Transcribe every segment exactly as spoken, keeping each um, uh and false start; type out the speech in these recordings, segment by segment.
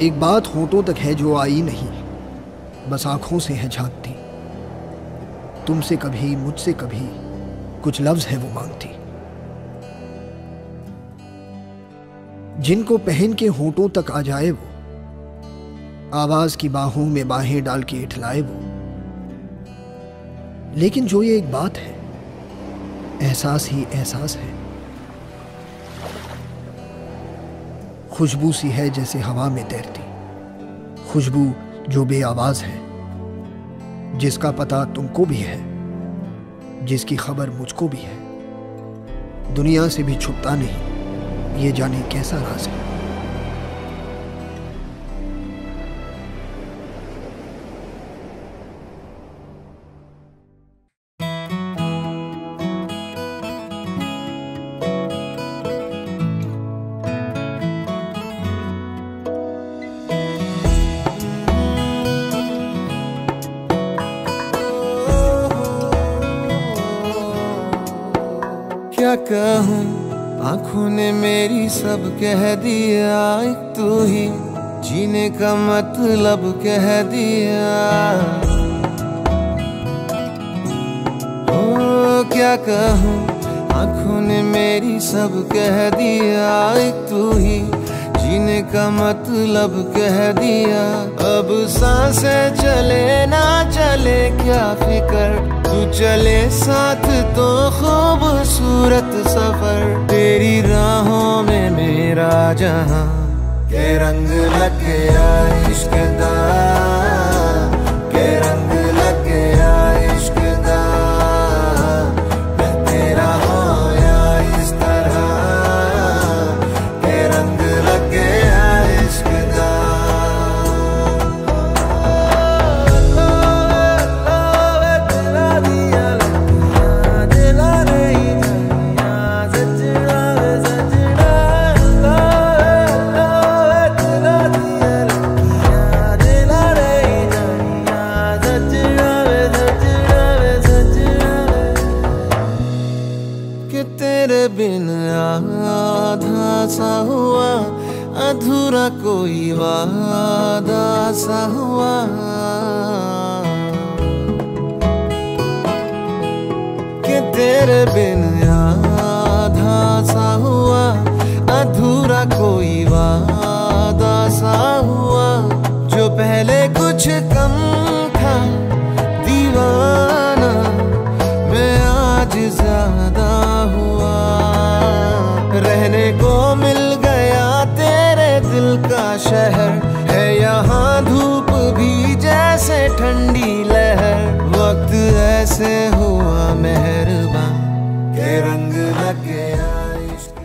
एक बात होठों तक है जो आई नहीं, बस आंखों से है झांकती। तुमसे कभी मुझसे कभी कुछ लफ्ज है वो मांगती। जिनको पहन के होठों तक आ जाए वो, आवाज की बाहों में बाहें डाल के इठलाए वो। लेकिन जो ये एक बात है, एहसास ही एहसास है। खुशबू सी है जैसे हवा में तैरती, खुशबू जो बेआवाज है, जिसका पता तुमको भी है, जिसकी खबर मुझको भी है। दुनिया से भी छुपता नहीं, ये जाने कैसा राज है। क्या कहूँ, आँखों ने मेरी सब कह दिया। एक तू ही जीने का मतलब कह दिया। ओ क्या कहूँ, आँखों ने मेरी सब कह दिया। एक तू ही जीने का मतलब कह दिया। अब सांसें चले ना चले क्या फिकर, तू चले साथ तो खूबसूरत सफर। तेरी राहों में मेरा जहां के रंग लग गया इश्क दा, के रंग लग गया इश्क दा। मैं तेरा होया इस तरह, के रंग लग गया इश्क दा। तेरे बिन आधा सा हुआ, अधूरा कोई वादा सा हुआ। कि तेरे बिन आधा सा हुआ, अधूरा कोई वादा सा हुआ। जो पहले कुछ कम था दीवाना, मैं आज ज्यादा हुआ। रहने को मिल गया तेरे दिल का शहर, है यहाँ धूप भी जैसे ठंडी लहर। वक्त ऐसे हुआ मेहरबान, के रंग लग गया इश्क।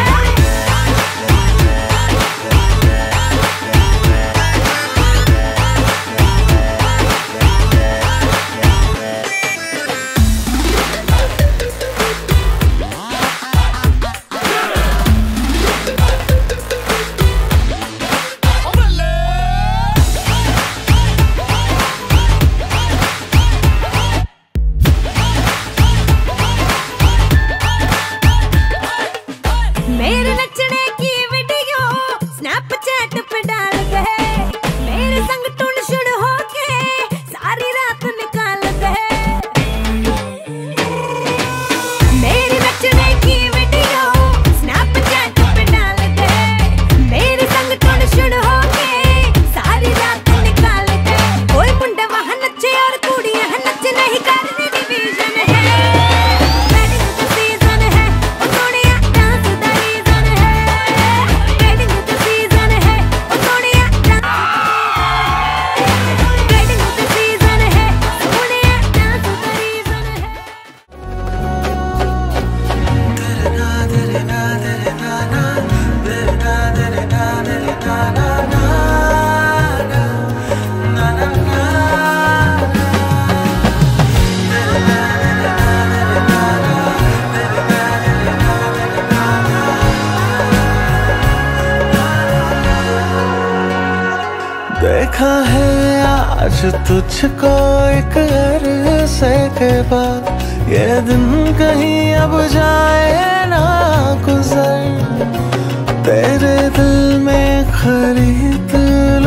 देखा है आज तुझको एक अरसे के बाद, ये दिन कहीं अब जाए ना गुजर। तेरे दिल में खरीद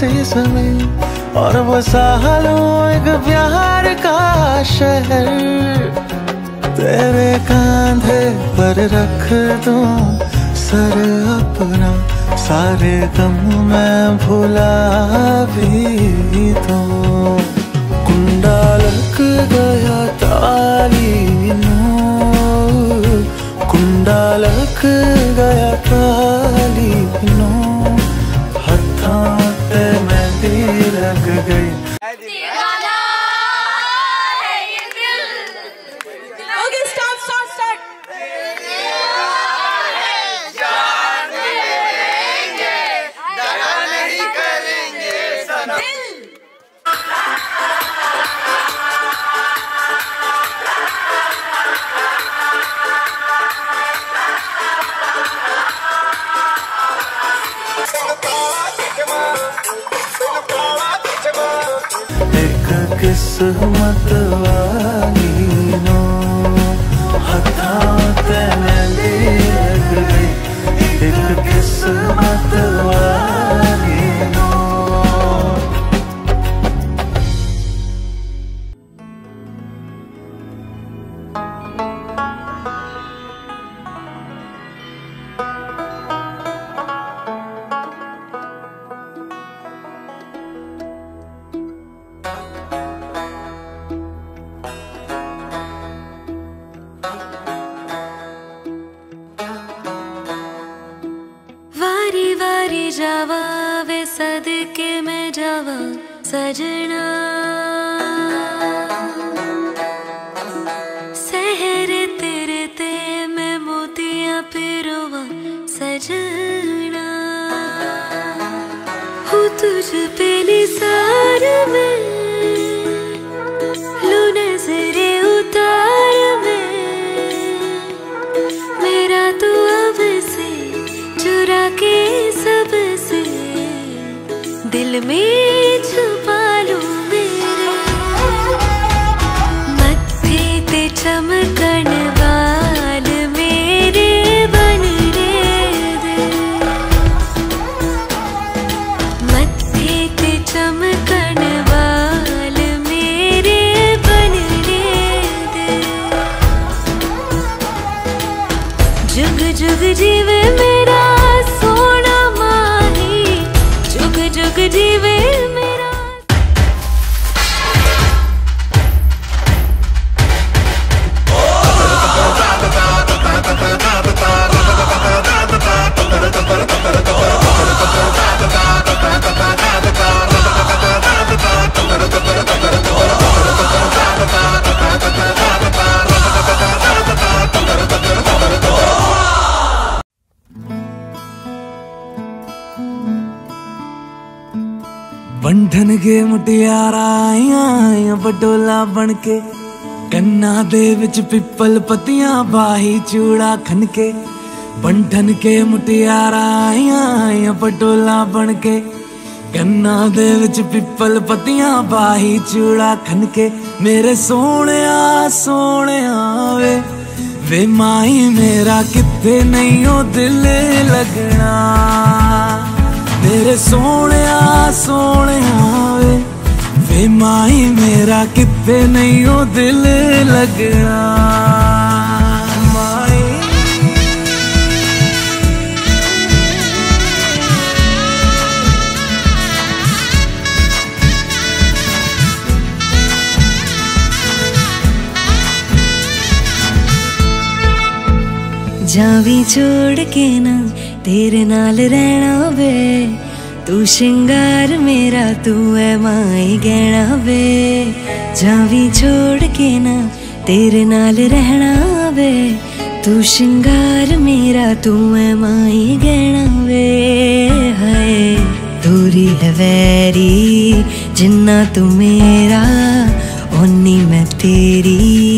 सी ज़मीन और वो सालों एक प्यार का शहर। तेरे कांधे पर रख दूं सर अपना, सारे गम मैं भुला भी दूं। कुंडा लग गया ताली नू, कुंडा लग गया ताली नू, हथों पे मेहंदी लग गई। दीवाना है ये दिल। Okay, stop, stop, stop. जान देंगे, दगा नहीं करेंगे सनम। एक किस्मत वाली नो, हथों पे मेहंदी लग गई। एक किस्मत वाली नो। वारी वारी जावा वे सदके में जावा सजना, सहरे तेरे ते मैं मोतियां पिरोवा सजना। हूँ तुझ पे निसार में, लू नजरे उतार में, मेरा तू अब से चुरा के सबसे दिल में छुपा लूं मेरे। मत्थे ते चमकन वाल मेरे बन रे दे, मत्थे ते चमकन वाल मेरे बन रे दे। जुग जुग जीवे मेरा सोना माही, जुग जुग जीवे मेरा। बंधन के मुटियारा आइयां आइयां बटोला बनके, कन्ना दे विच पिपल पतियां बाही चूड़ा खनके। बंधन के मुटियारा आइयां आइयां बटोला बनके, कन्ना दे विच पिपल पतियां बाही चूड़ा खनके। मेरे सोहणिया सोहणिया वे वे माही मेरा किथे नहीं ओ दिल लगना। मेरे सोहणिया सोहणिया वे वे माही मेरा किथे नहीं ओ दिल लगना। माही जावी छोड़ के ना तेरे नाल रहना वे, तू शिंगार मेरा तू है माई गहना वे। जावी छोड़ के ना तेरे नाल रहना वे, तू शिंगार मेरा तू है माई गहना वे। हाय दूरी है वैरी जिन्ना तू मेरा, ओनी मैं तेरी।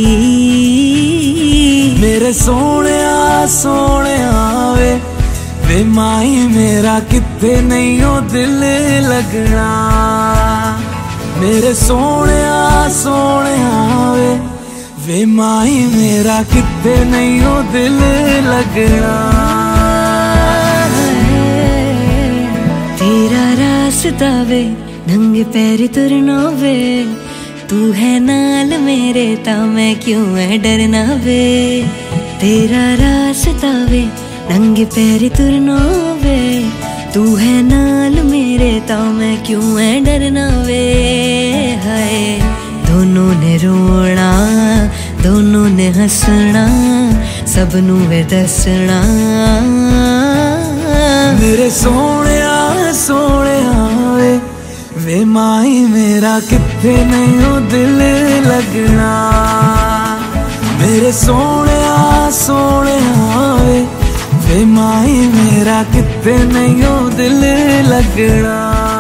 मेरे सोहणिया सोहणिया वे वे माही मेरा किथे नहीं ओ दिल लगना। मेरे सोहणिया सोहणिया वे वे माही मेरा किथे नहीं ओ दिल लगना। तेरा रास रास्ता वे नंगे पैर तुरना वे, तू है नाल मेरे ता मैं क्यों है डरना वे। तेरा रास्ता वे नंगे पैर तुरना वे, तू है नाल मेरे ता मैं क्यों है डरना वे। हाय दोनों ने रोना दोनों ने हंसना, सबनू वे दसना। मेरे सोने सोने वे वे माही मेरा किथे नहीं हो दिल लगना। मेरे सोने सोने वे वे माही मेरा किथे नहीं हो दिल लगना।